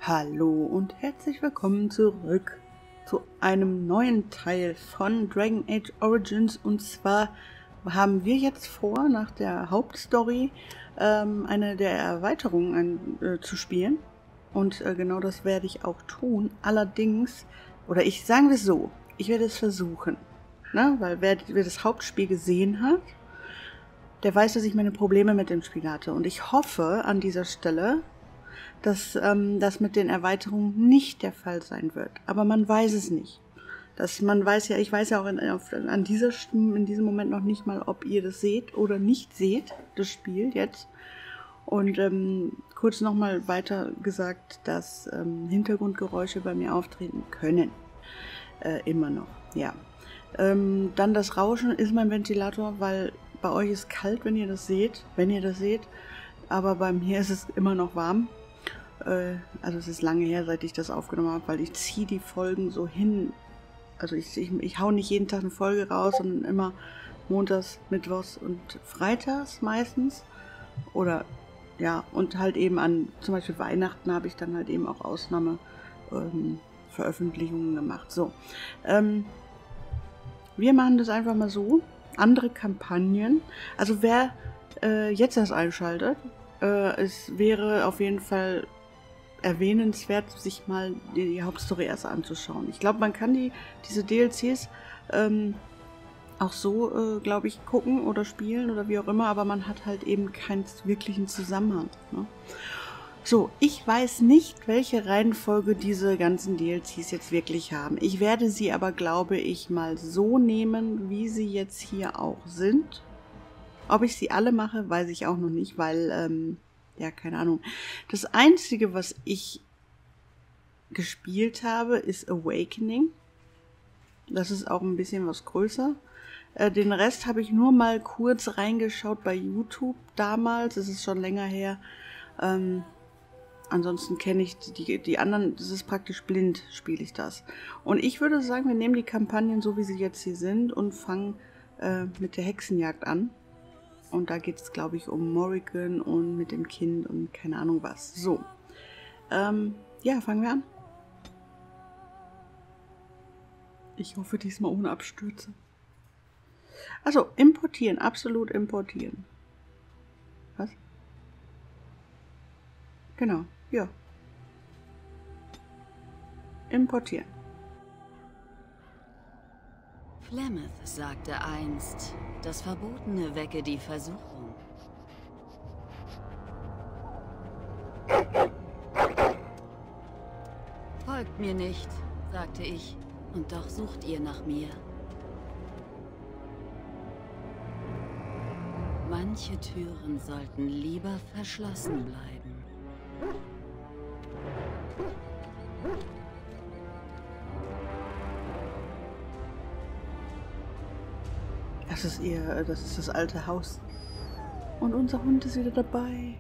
Hallo und herzlich willkommen zurück zu einem neuen Teil von Dragon Age Origins. Und zwar haben wir jetzt vor, nach der Hauptstory eine der Erweiterungen zu spielen. Und genau das werde ich auch tun. Allerdings, sagen wir es so, ich werde es versuchen. Ne? Weil wer das Hauptspiel gesehen hat, der weiß, dass ich meine Probleme mit dem Spiel hatte. Und ich hoffe an dieser Stelle, dass das mit den Erweiterungen nicht der Fall sein wird. Aber man weiß es nicht. Ich weiß ja auch in diesem Moment noch nicht mal, ob ihr das seht oder nicht seht, das Spiel jetzt. Und kurz nochmal weiter gesagt, dass Hintergrundgeräusche bei mir auftreten können. Immer noch, ja. Dann das Rauschen ist mein Ventilator, weil bei euch ist kalt, wenn ihr das seht. Aber bei mir ist es immer noch warm. Also es ist lange her, seit ich das aufgenommen habe, weil ich ziehe die Folgen so hin. Also ich hau nicht jeden Tag eine Folge raus, sondern immer montags, mittwochs und freitags meistens. Oder ja, und halt eben an zum Beispiel Weihnachten habe ich dann halt eben auch Veröffentlichungen gemacht. So, wir machen das einfach mal so. Andere Kampagnen. Also wer jetzt das einschaltet, es wäre auf jeden Fall erwähnenswert, sich mal die Hauptstory erst anzuschauen. Ich glaube, man kann diese DLCs auch so, glaube ich, gucken oder spielen oder wie auch immer, aber man hat halt eben keinen wirklichen Zusammenhang. Ne? So, ich weiß nicht, welche Reihenfolge diese ganzen DLCs jetzt wirklich haben. Ich werde sie aber, glaube ich, mal so nehmen, wie sie jetzt hier auch sind. Ob ich sie alle mache, weiß ich auch noch nicht, weil ja, keine Ahnung. Das Einzige, was ich gespielt habe, ist Awakening. Das ist auch ein bisschen was größer. Den Rest habe ich nur mal kurz reingeschaut bei YouTube damals. Das ist schon länger her. Ansonsten kenne ich die anderen. Das ist praktisch blind, spiele ich das. Und ich würde sagen, wir nehmen die Kampagnen so, wie sie jetzt hier sind und fangen mit der Hexenjagd an. Und da geht es, glaube ich, um Morrigan und mit dem Kind und keine Ahnung was. So. Ja, fangen wir an. Ich hoffe diesmal ohne Abstürze. Also, importieren. Absolut importieren. Was? Genau. Ja. Importieren. Flemeth sagte einst, das Verbotene wecke die Versuchung. Folgt mir nicht, sagte ich, und doch sucht ihr nach mir. Manche Türen sollten lieber verschlossen bleiben. Das ist das alte Haus. Und unser Hund ist wieder dabei.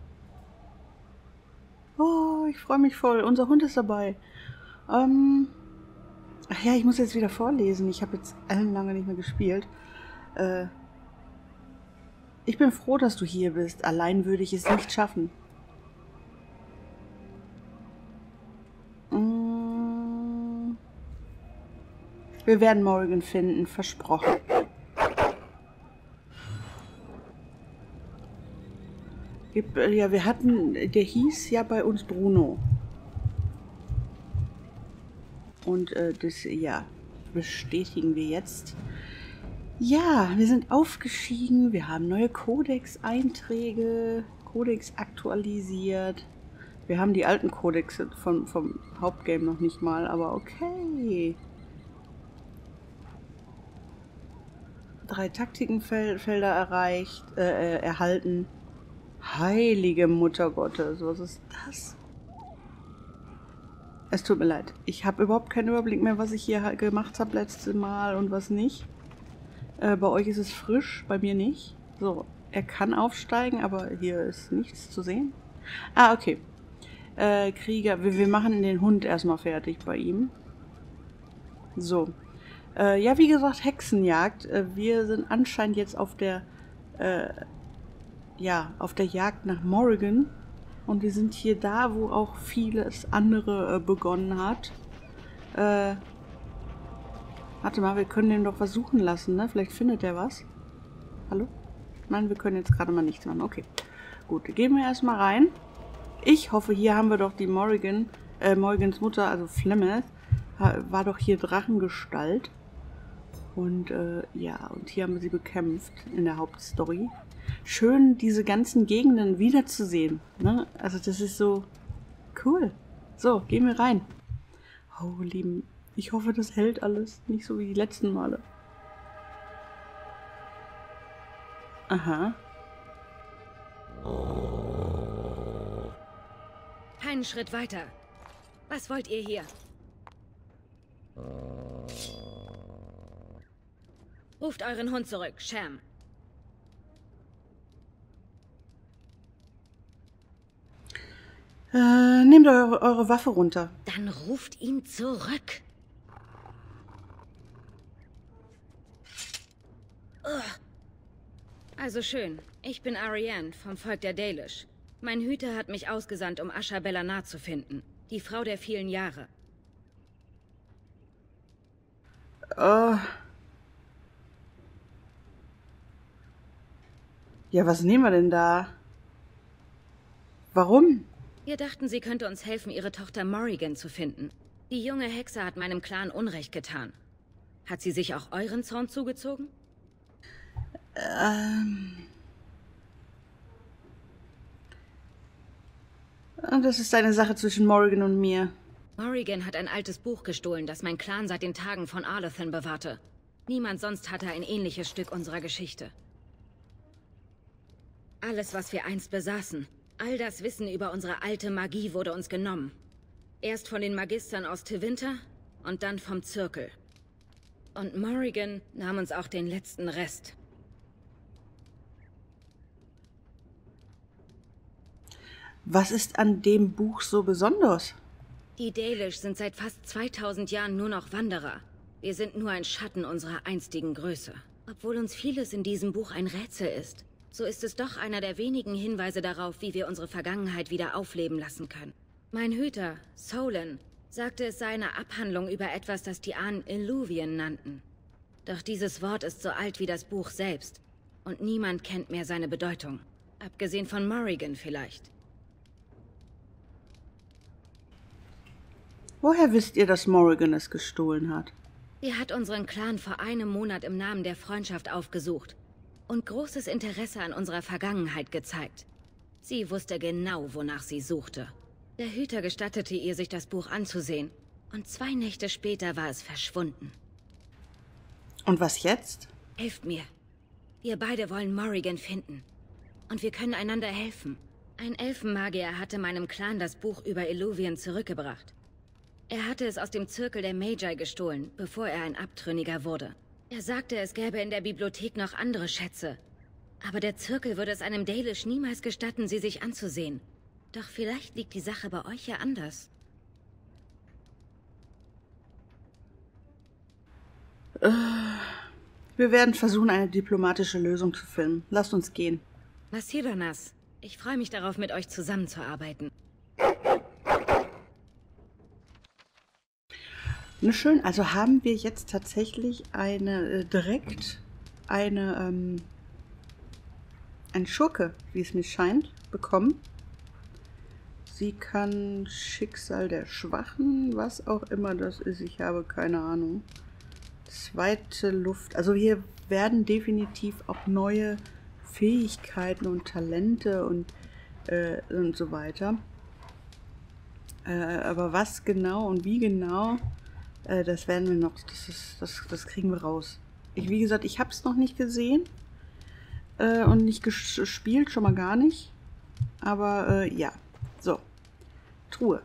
Oh, ich freue mich voll. Unser Hund ist dabei. Ach ja, ich muss jetzt wieder vorlesen. Ich habe jetzt lange nicht mehr gespielt. Ich bin froh, dass du hier bist. Allein würde ich es nicht schaffen. Wir werden Morrigan finden, versprochen. Ja, der hieß ja bei uns Bruno. Und das, ja, bestätigen wir jetzt. Ja, wir sind aufgestiegen, wir haben neue Codex-Einträge, Codex aktualisiert. Wir haben die alten Codexe vom Hauptgame noch nicht mal, aber okay. 3 Taktikenfelder erhalten. Heilige Mutter Gottes, was ist das? Es tut mir leid. Ich habe überhaupt keinen Überblick mehr, was ich hier gemacht habe letztes Mal und was nicht. Bei euch ist es frisch, bei mir nicht. So, er kann aufsteigen, aber hier ist nichts zu sehen. Ah, okay. Krieger, wir machen den Hund erstmal fertig bei ihm. So. Ja, wie gesagt, Hexenjagd. Wir sind anscheinend jetzt auf der Jagd nach Morrigan. Und wir sind hier da, wo auch vieles andere begonnen hat. Warte mal, wir können den doch versuchen lassen, ne? Vielleicht findet er was. Hallo? Nein, wir können jetzt gerade mal nichts machen. Okay. Gut, gehen wir erstmal rein. Ich hoffe, hier haben wir doch die Morrigans Mutter, also Flemeth, war doch hier Drachengestalt. Und ja, und hier haben wir sie bekämpft in der Hauptstory. Schön, diese ganzen Gegenden wiederzusehen. Ne? Also das ist so cool. So, gehen wir rein. Oh, Lieben, ich hoffe, das hält alles. Nicht so wie die letzten Male. Aha. Einen Schritt weiter. Was wollt ihr hier? Ruft euren Hund zurück, Sham. Nehmt eure Waffe runter. Dann ruft ihn zurück. Ugh. Also schön. Ich bin Ariane vom Volk der Dalish. Mein Hüter hat mich ausgesandt, um Asha Belanar zu finden. Die Frau der vielen Jahre. Ja, was nehmen wir denn da? Warum? Wir dachten, sie könnte uns helfen, ihre Tochter Morrigan zu finden. Die junge Hexe hat meinem Clan Unrecht getan. Hat sie sich auch euren Zorn zugezogen? Das ist eine Sache zwischen Morrigan und mir. Morrigan hat ein altes Buch gestohlen, das mein Clan seit den Tagen von Arlathan bewahrte. Niemand sonst hatte ein ähnliches Stück unserer Geschichte. Alles, was wir einst besaßen, all das Wissen über unsere alte Magie wurde uns genommen. Erst von den Magistern aus Tevinter und dann vom Zirkel. Und Morrigan nahm uns auch den letzten Rest. Was ist an dem Buch so besonders? Die Dalish sind seit fast 2000 Jahren nur noch Wanderer. Wir sind nur ein Schatten unserer einstigen Größe. Obwohl uns vieles in diesem Buch ein Rätsel ist, so ist es doch einer der wenigen Hinweise darauf, wie wir unsere Vergangenheit wieder aufleben lassen können. Mein Hüter, Solon, sagte, es sei eine Abhandlung über etwas, das die Ahnen Illuvien nannten. Doch dieses Wort ist so alt wie das Buch selbst. Und niemand kennt mehr seine Bedeutung. Abgesehen von Morrigan vielleicht. Woher wisst ihr, dass Morrigan es gestohlen hat? Sie hat unseren Clan vor einem Monat im Namen der Freundschaft aufgesucht und großes Interesse an unserer Vergangenheit gezeigt. Sie wusste genau, wonach sie suchte. Der Hüter gestattete ihr, sich das Buch anzusehen. Und 2 Nächte später war es verschwunden. Und was jetzt? Helft mir. Wir beide wollen Morrigan finden. Und wir können einander helfen. Ein Elfenmagier hatte meinem Clan das Buch über Illuvien zurückgebracht. Er hatte es aus dem Zirkel der Magi gestohlen, bevor er ein Abtrünniger wurde. Er sagte, es gäbe in der Bibliothek noch andere Schätze. Aber der Zirkel würde es einem Dalish niemals gestatten, sie sich anzusehen. Doch vielleicht liegt die Sache bei euch ja anders. Wir werden versuchen, eine diplomatische Lösung zu finden. Lasst uns gehen. Masiranas, ich freue mich darauf, mit euch zusammenzuarbeiten. Na schön, also haben wir jetzt tatsächlich eine ein Schurke, wie es mir scheint, bekommen. Sie kann Schicksal der Schwachen, was auch immer das ist, ich habe keine Ahnung. Zweite Luft, also hier werden definitiv auch neue Fähigkeiten und Talente und so weiter. Aber was genau und wie genau, das werden wir noch, das kriegen wir raus. Wie gesagt, ich habe es noch nicht gesehen und nicht gespielt, schon mal gar nicht. Aber ja, so. Truhe.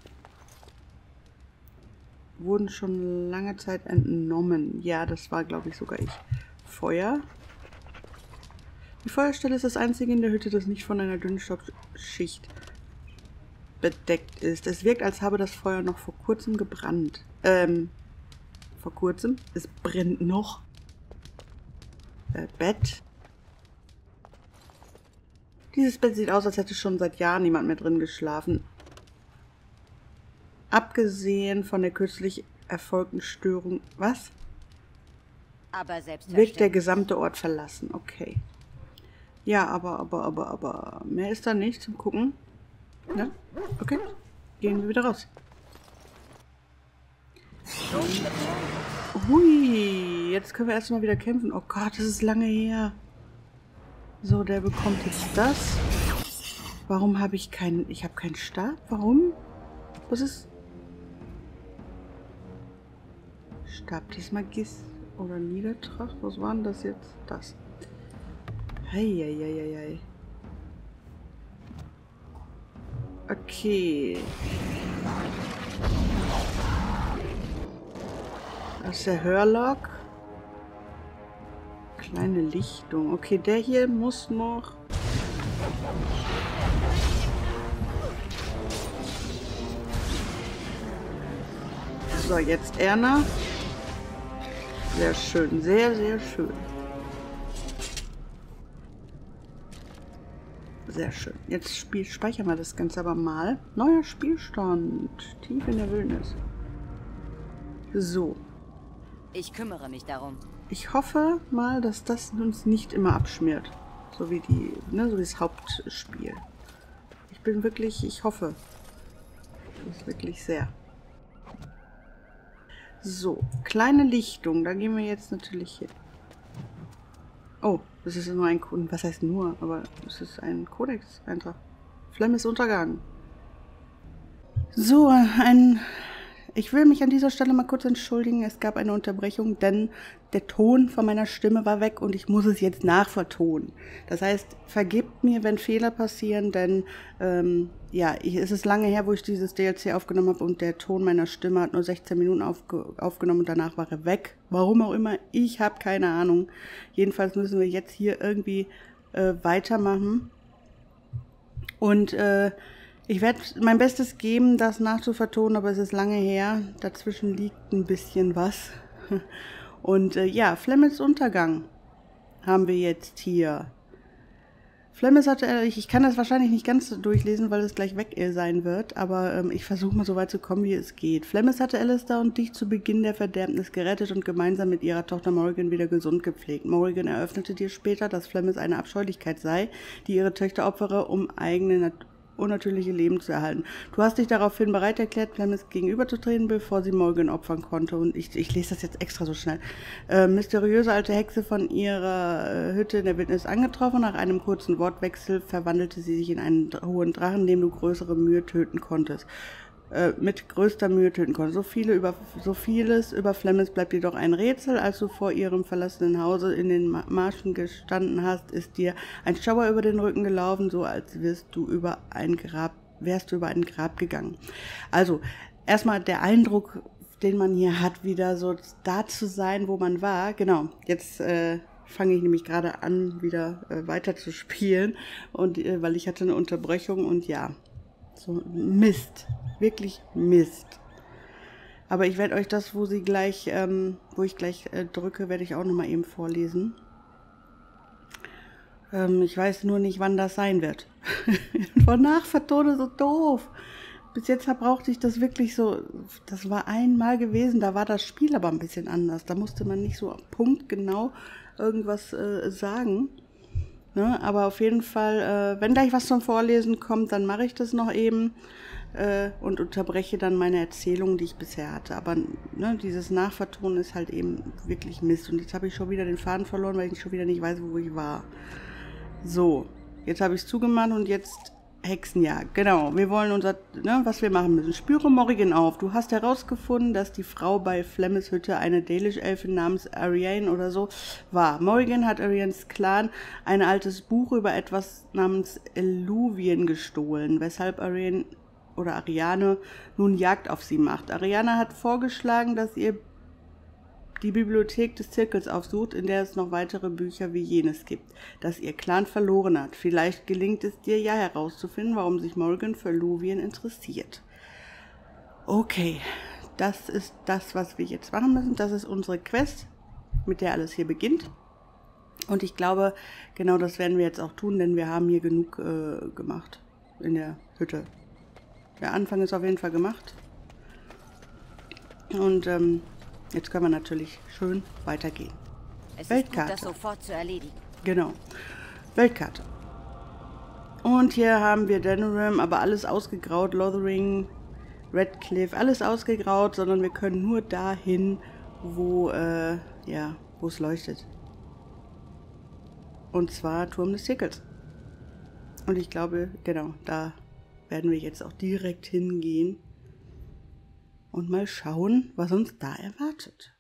Wurden schon lange Zeit entnommen. Ja, das war, glaube ich, sogar ich. Feuer. Die Feuerstelle ist das einzige in der Hütte, das nicht von einer dünnen Staubschicht bedeckt ist. Es wirkt, als habe das Feuer noch vor kurzem gebrannt. Vor kurzem? Es brennt noch. Bett. Dieses Bett sieht aus, als hätte schon seit Jahren niemand mehr drin geschlafen. Abgesehen von der kürzlich erfolgten Störung. Was? Aber selbstverständlich. Wirkt der gesamte Ort verlassen. Okay. Ja, aber. Mehr ist da nicht zum Gucken. Ne? Okay. Gehen wir wieder raus. Hui. Jetzt können wir erstmal wieder kämpfen. Oh Gott, das ist lange her. So, der bekommt jetzt das. Warum habe ich keinen... Ich habe keinen Stab? Warum? Was ist... Stab des Magis oder Niedertracht? Was war denn das jetzt? Das. Heieieiei. Okay. Das ist der Hörlock. Kleine Lichtung. Okay, der hier muss noch... So, jetzt Erna. Sehr schön, sehr, sehr schön. Sehr schön. Jetzt speichern wir das Ganze aber mal. Neuer Spielstand. Tief in der Wildnis. So. Ich kümmere mich darum. Ich hoffe mal, dass das uns nicht immer abschmiert. So wie die, ne, so wie das Hauptspiel. Ich hoffe. Das ist wirklich sehr. So, kleine Lichtung. Da gehen wir jetzt natürlich hin. Oh, das ist nur ein Kodex. Was heißt nur? Aber es ist ein Kodex-Eintrag. Flemmes Untergang. So, ich will mich an dieser Stelle mal kurz entschuldigen. Es gab eine Unterbrechung, denn der Ton von meiner Stimme war weg und ich muss es jetzt nachvertonen. Das heißt, vergebt mir, wenn Fehler passieren, denn es ist lange her, wo ich dieses DLC aufgenommen habe und der Ton meiner Stimme hat nur 16 Minuten aufgenommen und danach war er weg. Warum auch immer, ich habe keine Ahnung. Jedenfalls müssen wir jetzt hier irgendwie weitermachen. Und ich werde mein Bestes geben, das nachzuvertonen, aber es ist lange her. Dazwischen liegt ein bisschen was. Und Flemmes Untergang haben wir jetzt hier. Flemmes hatte, ich kann das wahrscheinlich nicht ganz durchlesen, weil es gleich weg sein wird, aber ich versuche mal so weit zu kommen, wie es geht. Flemmes hatte Alistair und dich zu Beginn der Verderbnis gerettet und gemeinsam mit ihrer Tochter Morrigan wieder gesund gepflegt. Morrigan eröffnete dir später, dass Flemmes eine Abscheulichkeit sei, die ihre Töchter opfere, um eigene unnatürliche Leben zu erhalten. Du hast dich daraufhin bereit erklärt, Flemmes gegenüberzutreten, bevor sie Morrigan opfern konnte. Und ich lese das jetzt extra so schnell. Mysteriöse alte Hexe von ihrer Hütte in der Wildnis angetroffen. Nach einem kurzen Wortwechsel verwandelte sie sich in einen hohen Drachen, dem du größere Mühe töten konntest. Mit größter Mühe töten konnte. So vieles über Flemmes bleibt jedoch ein Rätsel. Als du vor ihrem verlassenen Hause in den Marschen gestanden hast, ist dir ein Schauer über den Rücken gelaufen, so als wärst du über ein Grab gegangen. Also, erstmal der Eindruck, den man hier hat, wieder so da zu sein, wo man war. Genau, jetzt fange ich nämlich gerade an, wieder weiter zu spielen, und weil ich hatte eine Unterbrechung und ja, so Mist. Wirklich Mist. Aber ich werde euch das, wo ich gleich drücke, werde ich auch nochmal eben vorlesen. Ich weiß nur nicht, wann das sein wird. Von Nachvertone so doof. Bis jetzt brauchte ich das wirklich so, das war einmal gewesen, da war das Spiel aber ein bisschen anders. Da musste man nicht so punktgenau irgendwas sagen. Ne? Aber auf jeden Fall, wenn gleich was zum Vorlesen kommt, dann mache ich das noch eben. Und unterbreche dann meine Erzählung, die ich bisher hatte. Aber ne, dieses Nachvertonen ist halt eben wirklich Mist. Und jetzt habe ich schon wieder den Faden verloren, weil ich schon wieder nicht weiß, wo ich war. So, jetzt habe ich es zugemacht und jetzt Hexenjagd. Genau, wir wollen was wir machen müssen. Spüre Morrigan auf. Du hast herausgefunden, dass die Frau bei Flemmes Hütte eine Dalish-Elfin namens Ariane oder so war. Morrigan hat Arianes Clan ein altes Buch über etwas namens Illuvien gestohlen, weshalb Ariane nun Jagd auf sie macht. Ariane hat vorgeschlagen, dass ihr die Bibliothek des Zirkels aufsucht, in der es noch weitere Bücher wie jenes gibt, das ihr Clan verloren hat. Vielleicht gelingt es dir ja herauszufinden, warum sich Morrigan für Illuvien interessiert. Okay, das ist das, was wir jetzt machen müssen. Das ist unsere Quest, mit der alles hier beginnt. Und ich glaube, genau das werden wir jetzt auch tun, denn wir haben hier genug gemacht in der Hütte. Der Anfang ist auf jeden Fall gemacht. Und jetzt können wir natürlich schön weitergehen. Es Weltkarte. ist gut, das sofort zu erledigen. Genau. Weltkarte. Und hier haben wir Denerim, aber alles ausgegraut. Lothering, Redcliffe, alles ausgegraut, sondern wir können nur dahin, wo es leuchtet. Und zwar Turm des Sickles. Und ich glaube, genau, da werden wir jetzt auch direkt hingehen und mal schauen, was uns da erwartet.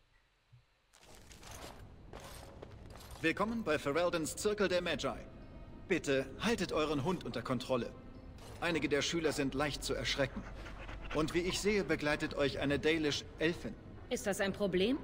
Willkommen bei Ferelden's Zirkel der Magi. Bitte haltet euren Hund unter Kontrolle. Einige der Schüler sind leicht zu erschrecken. Und wie ich sehe, begleitet euch eine Dalish Elfin. Ist das ein Problem?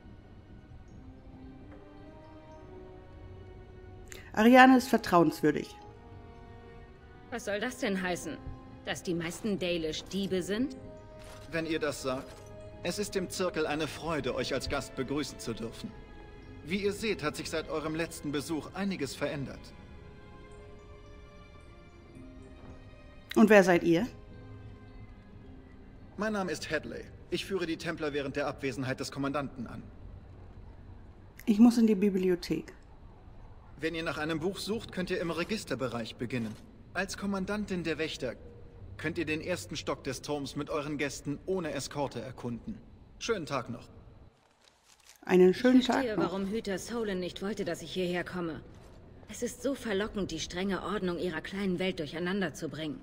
Ariane ist vertrauenswürdig. Was soll das denn heißen? Dass die meisten Dalish Diebe sind? Wenn ihr das sagt. Es ist dem Zirkel eine Freude, euch als Gast begrüßen zu dürfen. Wie ihr seht, hat sich seit eurem letzten Besuch einiges verändert. Und wer seid ihr? Mein Name ist Hadley. Ich führe die Templer während der Abwesenheit des Kommandanten an. Ich muss in die Bibliothek. Wenn ihr nach einem Buch sucht, könnt ihr im Registerbereich beginnen. Als Kommandantin der Wächter könnt ihr den ersten Stock des Turms mit euren Gästen ohne Eskorte erkunden. Schönen Tag noch. Einen schönen Ich verstehe, Tag noch. warum Hüter Solon nicht wollte, dass ich hierher komme. Es ist so verlockend, die strenge Ordnung ihrer kleinen Welt durcheinander zu bringen.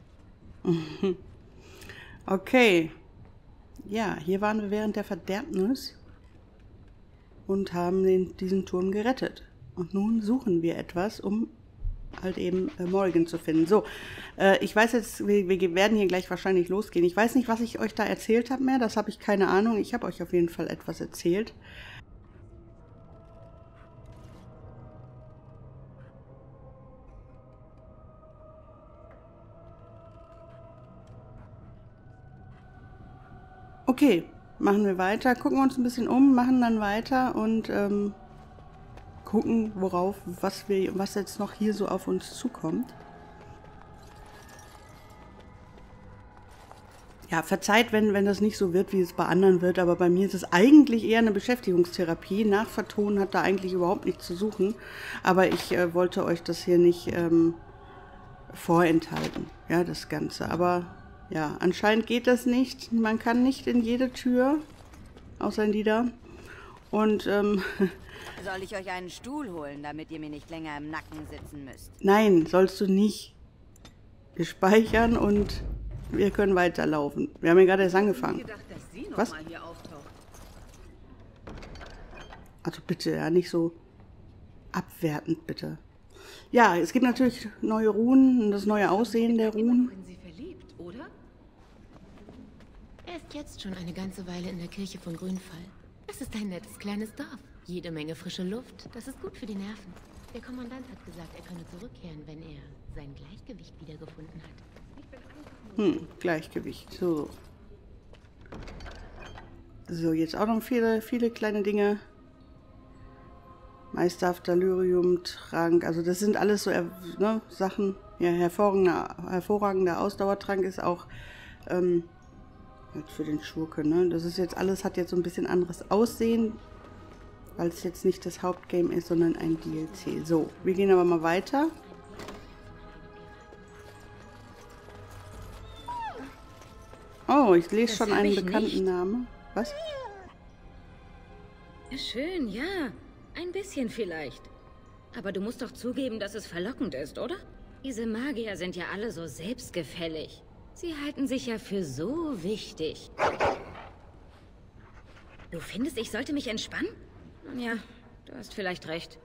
Okay. Ja, hier waren wir während der Verderbnis und haben diesen Turm gerettet. Und nun suchen wir etwas, um halt eben Morrigan zu finden. So, ich weiß jetzt, wir werden hier gleich wahrscheinlich losgehen. Ich weiß nicht, was ich euch da erzählt habe mehr. Das habe ich keine Ahnung. Ich habe euch auf jeden Fall etwas erzählt. Okay, machen wir weiter. Gucken wir uns ein bisschen um, machen dann weiter und gucken, was jetzt noch hier so auf uns zukommt. Ja, verzeiht, wenn das nicht so wird, wie es bei anderen wird, aber bei mir ist es eigentlich eher eine Beschäftigungstherapie. Nachvertonen hat da eigentlich überhaupt nichts zu suchen, aber ich wollte euch das hier nicht vorenthalten, ja, das Ganze. Aber ja, anscheinend geht das nicht. Man kann nicht in jede Tür, außer in die da. Und Soll ich euch einen Stuhl holen, damit ihr mir nicht länger im Nacken sitzen müsst? nein, sollst du nicht. Wir speichern und wir können weiterlaufen. Wir haben ja gerade erst angefangen. Was? Also bitte, ja, nicht so abwertend, bitte. Ja, es gibt natürlich neue Runen und das neue Aussehen der Runen. In sie verliebt, oder? Er ist jetzt schon eine ganze Weile in der Kirche von Grünfall. Es ist ein nettes kleines Dorf. Jede Menge frische Luft. Das ist gut für die Nerven. Der Kommandant hat gesagt, er könne zurückkehren, wenn er sein Gleichgewicht wiedergefunden hat. Gleichgewicht. So. So, jetzt auch noch viele kleine Dinge. Meisterhafter Lyrium-Trank. Also das sind alles so Sachen. Ja, hervorragender Ausdauertrank ist auch für den Schurke, ne? Das ist jetzt alles, hat jetzt so ein bisschen anderes Aussehen, weil es jetzt nicht das Hauptgame ist, sondern ein DLC. So, wir gehen aber mal weiter. Oh, ich lese Das schon hab einen ich bekannten nicht. Namen. Was? Schön, ja. Ein bisschen vielleicht. Aber du musst doch zugeben, dass es verlockend ist, oder? Diese Magier sind ja alle so selbstgefällig. Sie halten sich ja für so wichtig. Du findest, ich sollte mich entspannen? Ja, du hast vielleicht recht.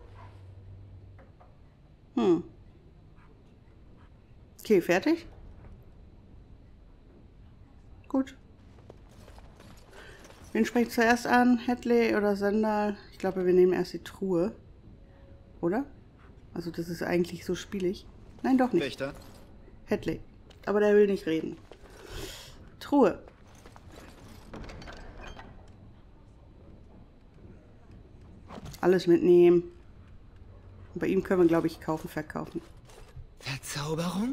Okay, fertig? Gut. Wen spricht zuerst an? Hadley oder Sandal? Ich glaube, wir nehmen erst die Truhe. Oder? Also das ist eigentlich so spielig. Nein, doch nicht. Wächter? Hadley. Aber der will nicht reden. Truhe. Alles mitnehmen. Bei ihm können wir, glaube ich, kaufen, verkaufen. Verzauberung?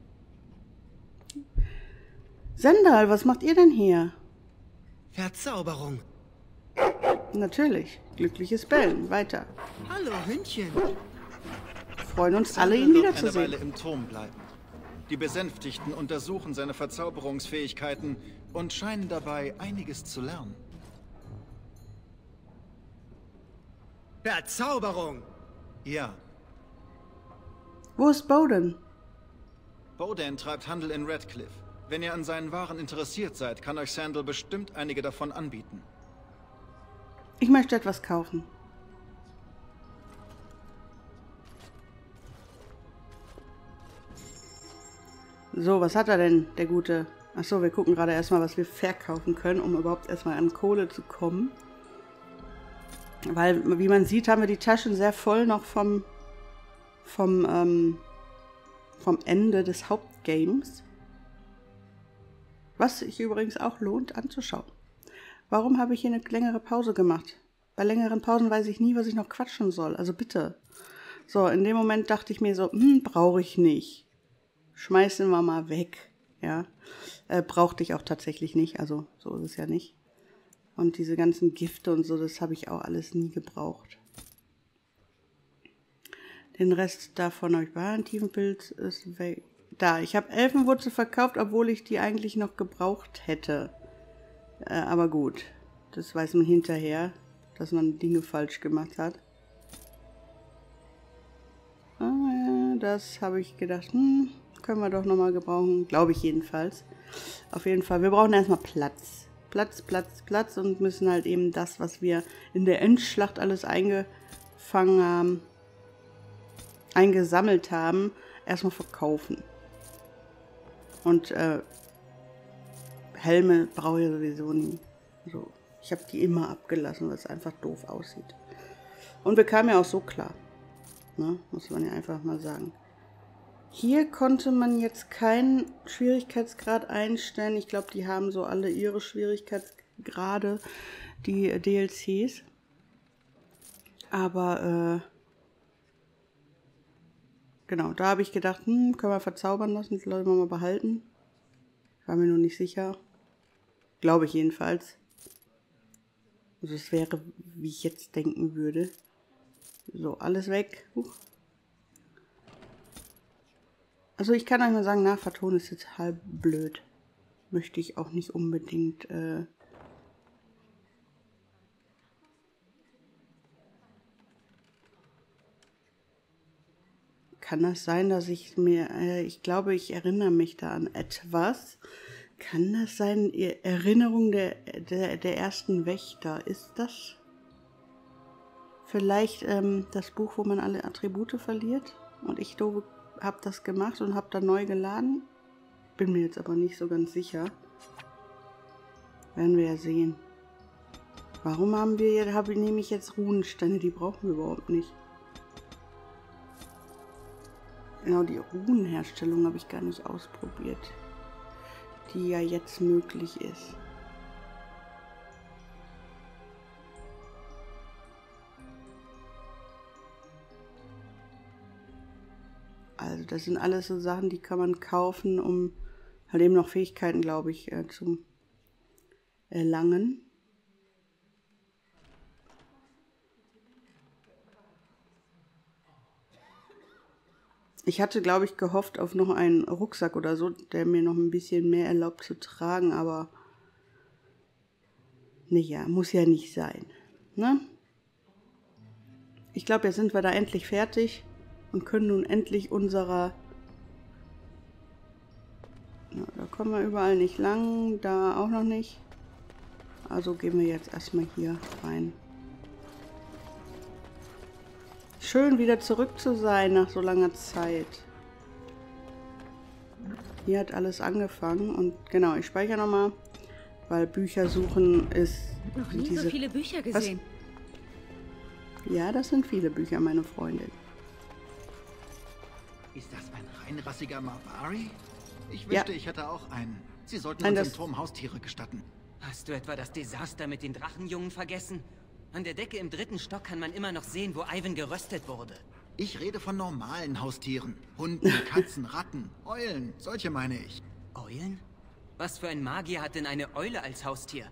Sendal, was macht ihr denn hier? Verzauberung. Natürlich. Glückliches Bellen. Weiter. Hallo, Hündchen. Freuen uns alle, ihn Xander wird eine wiederzusehen. Weile im Turm bleiben. Die Besänftigten untersuchen seine Verzauberungsfähigkeiten und scheinen dabei einiges zu lernen. Verzauberung. Ja, Wo ist Bowden? Bowden treibt Handel in Redcliffe. Wenn ihr an seinen Waren interessiert seid, kann euch Sandal bestimmt einige davon anbieten. Ich möchte etwas kaufen. So, was hat er denn, der Gute? Achso, wir gucken gerade erstmal, was wir verkaufen können, um überhaupt erstmal an Kohle zu kommen. Weil, wie man sieht, haben wir die Taschen sehr voll noch vom Ende des Hauptgames. Was sich übrigens auch lohnt anzuschauen. Warum habe ich hier eine längere Pause gemacht? Bei längeren Pausen weiß ich nie, was ich noch quatschen soll. Also bitte. So, in dem Moment dachte ich mir so, brauche ich nicht. Schmeißen wir mal weg. Ja. Brauchte ich auch tatsächlich nicht. Also so ist es ja nicht. Und diese ganzen Gifte und so, das habe ich auch alles nie gebraucht. Den Rest davon habe ich bei. Ein Tiefenpilz ist weg. Da, ich habe Elfenwurzel verkauft, obwohl ich die eigentlich noch gebraucht hätte. Aber gut, das weiß man hinterher, dass man Dinge falsch gemacht hat. Das habe ich gedacht, können wir doch nochmal gebrauchen. Glaube ich jedenfalls. Auf jeden Fall, wir brauchen erstmal Platz. Platz und müssen halt eben das, was wir in der Endschlacht alles eingesammelt haben, erstmal verkaufen. Und Helme brauche ich sowieso nie. So, ich habe die immer abgelassen, weil es einfach doof aussieht. Und wir kamen ja auch so klar. Ne? Muss man ja einfach mal sagen. Hier konnte man jetzt keinen Schwierigkeitsgrad einstellen. Ich glaube, die haben so alle ihre Schwierigkeitsgrade, die DLCs. Aber genau, da habe ich gedacht, können wir verzaubern lassen, das sollen wir mal behalten. War mir nur nicht sicher. Glaube ich jedenfalls. Also es wäre, wie ich jetzt denken würde. So, alles weg. Also ich kann euch mal sagen, Verton ist jetzt halb blöd. Möchte ich auch nicht unbedingt kann das sein, dass ich mir, ich glaube, ich erinnere mich da an etwas. Kann das sein, Erinnerung der ersten Wächter? Ist das vielleicht das Buch, wo man alle Attribute verliert? Und ich habe das gemacht und habe dann neu geladen. Bin mir jetzt aber nicht so ganz sicher. Werden wir ja sehen. Warum nehme ich jetzt Runensteine? Die brauchen wir überhaupt nicht. Genau, die Runenherstellung habe ich gar nicht ausprobiert. Die ja jetzt möglich ist. Also das sind alles so Sachen, die kann man kaufen, um halt eben noch Fähigkeiten, glaube ich, zu erlangen. Ich hatte, glaube ich, gehofft auf noch einen Rucksack oder so, der mir noch ein bisschen mehr erlaubt zu tragen, aber naja, muss ja nicht sein. Ne? Ich glaube, jetzt sind wir da endlich fertig und können nun endlich unserer... Ja, da kommen wir überall nicht lang, da auch noch nicht. Also gehen wir jetzt erstmal hier rein. Schön, wieder zurück zu sein nach so langer Zeit. Hier hat alles angefangen und genau, ich speichere nochmal, weil Bücher suchen ist... Noch nie so viele Bücher gesehen. Was? Ja, das sind viele Bücher, meine Freundin. Ist das ein reinrassiger Marvari? Ich wünschte, ich hätte auch einen. Sie sollten uns im Turm Haustiere gestatten. Hast du etwa das Desaster mit den Drachenjungen vergessen? An der Decke im 3. Stock kann man immer noch sehen, wo Ivan geröstet wurde. Ich rede von normalen Haustieren. Hunden, Katzen, Ratten, Eulen. Solche meine ich. Eulen? Was für ein Magier hat denn eine Eule als Haustier?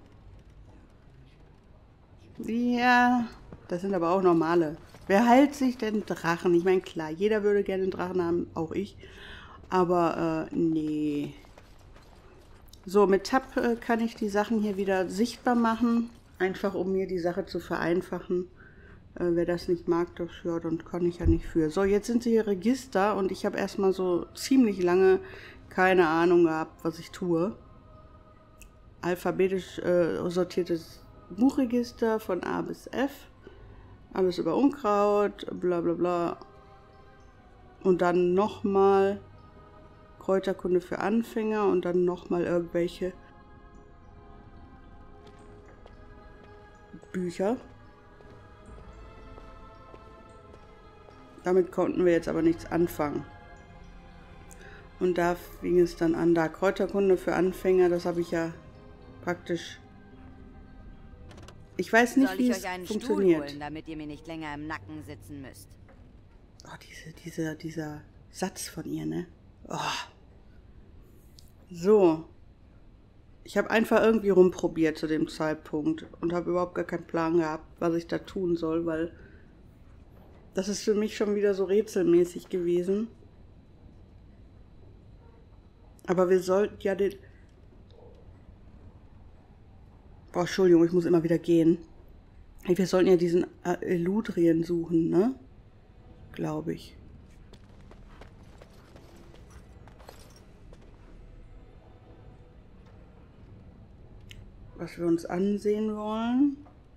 Ja, das sind aber auch normale. Wer heilt sich denn Drachen? Ich meine, klar, jeder würde gerne einen Drachen haben, auch ich. Aber, nee. So, mit Tab kann ich die Sachen hier wieder sichtbar machen. Einfach, um mir die Sache zu vereinfachen. Wer das nicht mag, das ja, dann kann ich ja nicht für. So, jetzt sind sie hier Register und ich habe erstmal so ziemlich lange keine Ahnung gehabt, was ich tue. Alphabetisch sortiertes Buchregister von A bis F. Alles über Unkraut, bla bla bla. Und dann nochmal Kräuterkunde für Anfänger und dann nochmal irgendwelche Bücher. Damit konnten wir jetzt aber nichts anfangen. Und da fing es dann an, da Kräuterkunde für Anfänger, das habe ich ja praktisch... Ich weiß nicht, wie es funktioniert. Stuhl holen, damit ihr mir nicht länger im Nacken sitzen müsst? Oh, dieser Satz von ihr, ne? Oh. So. Ich habe einfach irgendwie rumprobiert zu dem Zeitpunkt und habe überhaupt gar keinen Plan gehabt, was ich da tun soll, weil das ist für mich schon wieder so rätselmäßig gewesen. Aber wir sollten ja den... Boah, Entschuldigung, ich muss immer wieder gehen. Wir sollten ja diesen Eludrien suchen, ne? Glaube ich. Was wir uns ansehen wollen.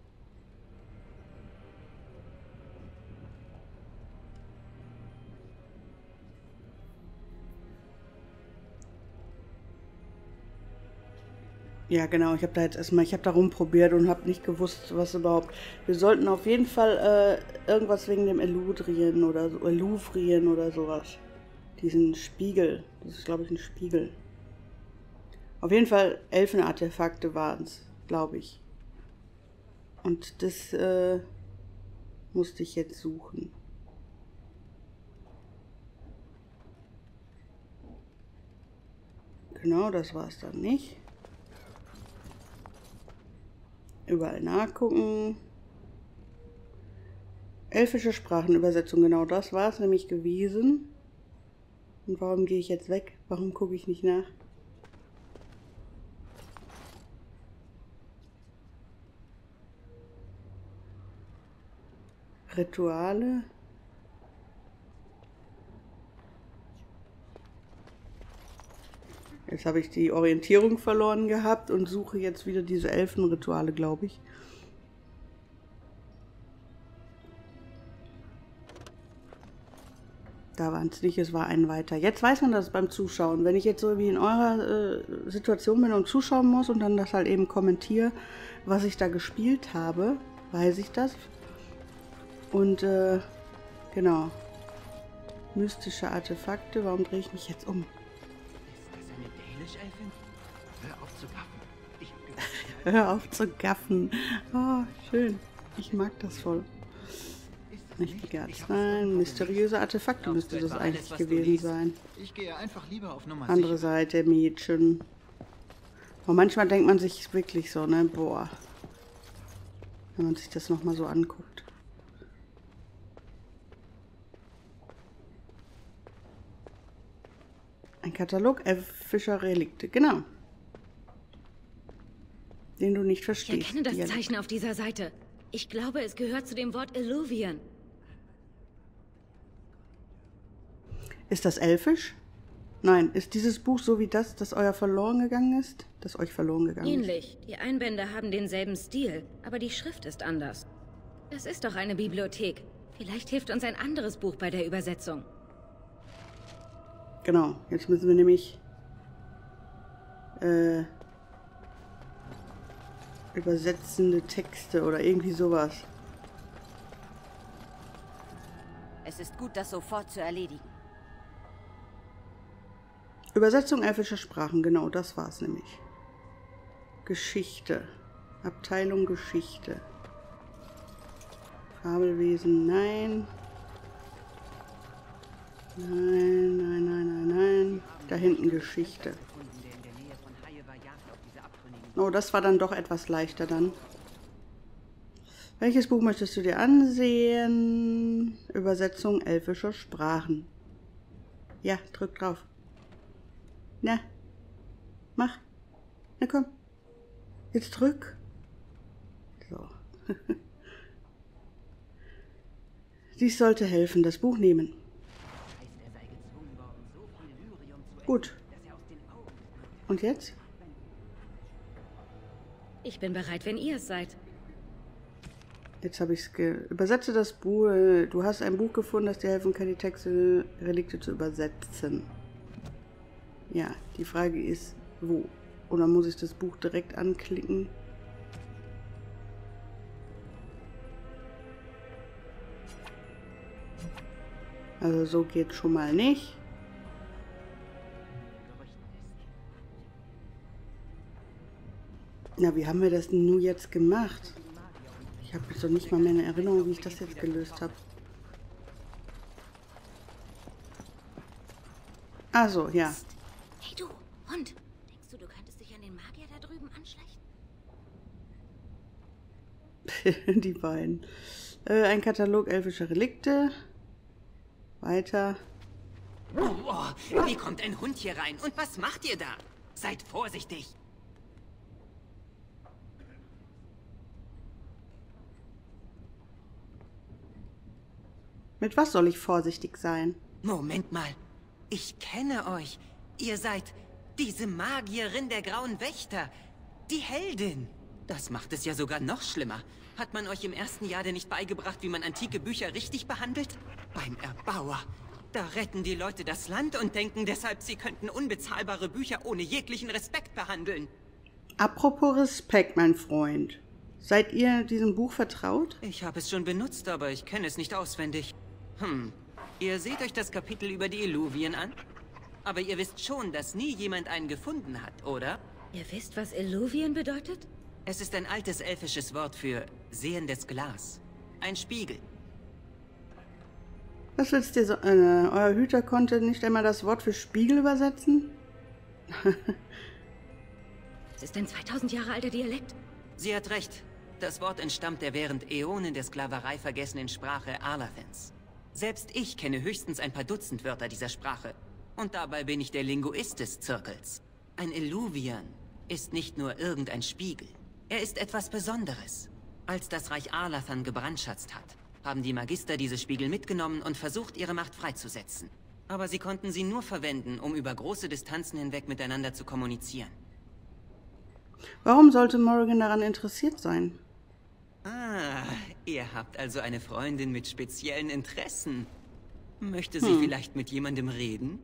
Ja, genau, ich habe da jetzt erstmal, ich habe da rumprobiert und habe nicht gewusst, was überhaupt. Wir sollten auf jeden Fall irgendwas wegen dem Eludrien oder so, Eluvrien oder sowas. Diesen Spiegel, das ist, glaube ich, ein Spiegel. Auf jeden Fall Elfenartefakte waren es, glaube ich. Und das musste ich jetzt suchen. Genau, das war es dann nicht. Überall nachgucken. Elfische Sprachenübersetzung, genau das war es nämlich gewesen. Und warum gehe ich jetzt weg? Warum gucke ich nicht nach? Rituale. Jetzt habe ich die Orientierung verloren gehabt und suche jetzt wieder diese Elfenrituale, glaube ich. Da war es nicht, es war ein weiter. Jetzt weiß man das beim Zuschauen. Wenn ich jetzt so wie in eurer Situation bin und zuschauen muss und dann das halt eben kommentiere, was ich da gespielt habe, weiß ich das. Und genau. Mystische Artefakte. Warum drehe ich mich jetzt um? Elfin? Hör auf zu gaffen. Hör auf zu gaffen. Oh, schön. Ich mag das voll. Mächtige Arzneien, mysteriöse Artefakte müsste das eigentlich gewesen sein. Ich gehe einfach lieber auf Nummer Andere Seite, Mädchen. Aber manchmal denkt man sich wirklich so, ne? Boah. Wenn man sich das nochmal so anguckt. Ein Katalog elfischer Relikte, genau. Den du nicht verstehst. Ich erkenne das Zeichen auf dieser Seite. Ich glaube, es gehört zu dem Wort Eluvian. Ist das elfisch? Nein, ist dieses Buch so wie das euer verloren gegangen ist? Das euch verloren gegangen ist? Ähnlich. Die Einbände haben denselben Stil, aber die Schrift ist anders. Das ist doch eine Bibliothek. Vielleicht hilft uns ein anderes Buch bei der Übersetzung. Genau, jetzt müssen wir nämlich übersetzende Texte oder irgendwie sowas. Es ist gut, das sofort zu erledigen. Übersetzung elfischer Sprachen, genau, das war's nämlich. Geschichte. Nein, nein, nein, nein, nein. Da hinten Geschichte. Oh, das war dann doch etwas leichter dann. Welches Buch möchtest du dir ansehen? Übersetzung elfischer Sprachen. Ja, drück drauf. Na, mach. Na komm. Jetzt drück. So. Dies sollte helfen, das Buch nehmen. Gut. Und jetzt? Ich bin bereit, wenn ihr es seid. Jetzt habe ich es übersetze das Buch. Du hast ein Buch gefunden, das dir helfen kann, die Texte, Relikte zu übersetzen. Ja, die Frage ist, wo? Oder muss ich das Buch direkt anklicken? Also so geht schon mal nicht. Na, wie haben wir das denn nun jetzt gemacht? Ich habe jetzt doch nicht mal mehr eine Erinnerung, wie ich das jetzt gelöst habe. Also, ja. Hey du, Hund. Denkst du, du könntest dich an den Magier da drüben anschleichen? Die beiden. Ein Katalog elfischer Relikte. Weiter. Oh, wie kommt ein Hund hier rein? Und was macht ihr da? Seid vorsichtig. Mit was soll ich vorsichtig sein? Moment mal. Ich kenne euch. Ihr seid diese Magierin der Grauen Wächter. Die Heldin. Das macht es ja sogar noch schlimmer. Hat man euch im ersten Jahr denn nicht beigebracht, wie man antike Bücher richtig behandelt? Beim Erbauer. Da retten die Leute das Land und denken deshalb, sie könnten unbezahlbare Bücher ohne jeglichen Respekt behandeln. Apropos Respekt, mein Freund. Seid ihr diesem Buch vertraut? Ich habe es schon benutzt, aber ich kenne es nicht auswendig. Ihr seht euch das Kapitel über die Illuvien an? Aber ihr wisst schon, dass nie jemand einen gefunden hat, oder? Ihr wisst, was Illuvien bedeutet? Es ist ein altes elfisches Wort für sehendes Glas. Ein Spiegel. Was willst du so? Euer Hüter konnte nicht einmal das Wort für Spiegel übersetzen? Es ist ein 2000 Jahre alter Dialekt. Sie hat recht. Das Wort entstammt der während Äonen der Sklaverei vergessenen Sprache Arlathens. Selbst ich kenne höchstens ein paar Dutzend Wörter dieser Sprache. Und dabei bin ich der Linguist des Zirkels. Ein Illuvian ist nicht nur irgendein Spiegel. Er ist etwas Besonderes. Als das Reich Arlathan gebrandschatzt hat, haben die Magister diese Spiegel mitgenommen und versucht, ihre Macht freizusetzen. Aber sie konnten sie nur verwenden, um über große Distanzen hinweg miteinander zu kommunizieren. Warum sollte Morrigan daran interessiert sein? Ah, ihr habt also eine Freundin mit speziellen Interessen. Möchte sie vielleicht mit jemandem reden?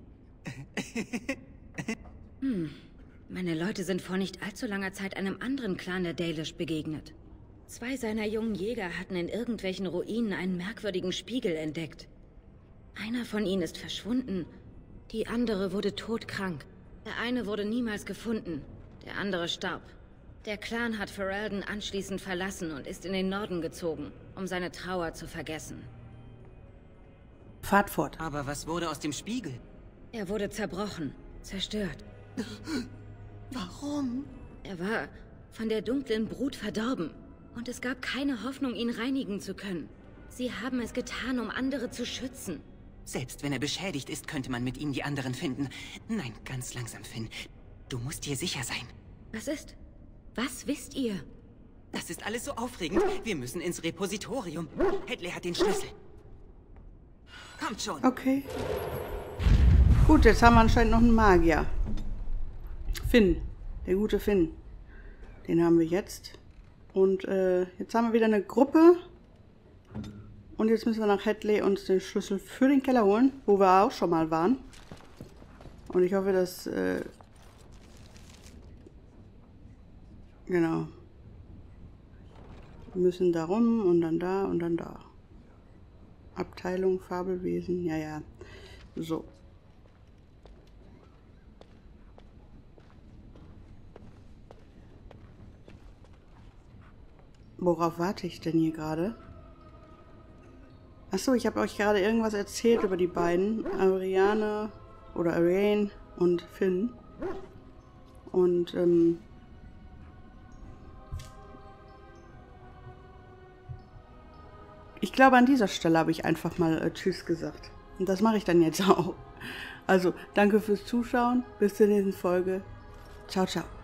Meine Leute sind vor nicht allzu langer Zeit einem anderen Clan der Dalish begegnet. 2 seiner jungen Jäger hatten in irgendwelchen Ruinen einen merkwürdigen Spiegel entdeckt. Einer von ihnen ist verschwunden, die andere wurde todkrank. Der eine wurde niemals gefunden, der andere starb. Der Clan hat Ferelden anschließend verlassen und ist in den Norden gezogen, um seine Trauer zu vergessen. Fahrt fort. Aber was wurde aus dem Spiegel? Er wurde zerbrochen, zerstört. Warum? Er war von der dunklen Brut verdorben. Und es gab keine Hoffnung, ihn reinigen zu können. Sie haben es getan, um andere zu schützen. Selbst wenn er beschädigt ist, könnte man mit ihm die anderen finden. Nein, ganz langsam, Finn. Du musst dir sicher sein. Was ist? Was wisst ihr? Das ist alles so aufregend. Wir müssen ins Repositorium. Hadley hat den Schlüssel. Kommt schon. Okay. Gut, jetzt haben wir anscheinend noch einen Magier. Finn. Der gute Finn. Den haben wir jetzt. Und jetzt haben wir wieder eine Gruppe. Und jetzt müssen wir nach Hadley uns den Schlüssel für den Keller holen, wo wir auch schon mal waren. Und ich hoffe, dass... genau. Wir müssen da rum und dann da und dann da. Abteilung Fabelwesen. Ja, ja. So. Worauf warte ich denn hier gerade? Achso, ich habe euch gerade irgendwas erzählt über die beiden. Ariane oder Ariane und Finn. Und, ich glaube, an dieser Stelle habe ich einfach mal Tschüss gesagt. Und das mache ich dann jetzt auch. Also, danke fürs Zuschauen. Bis zur nächsten Folge. Ciao, ciao.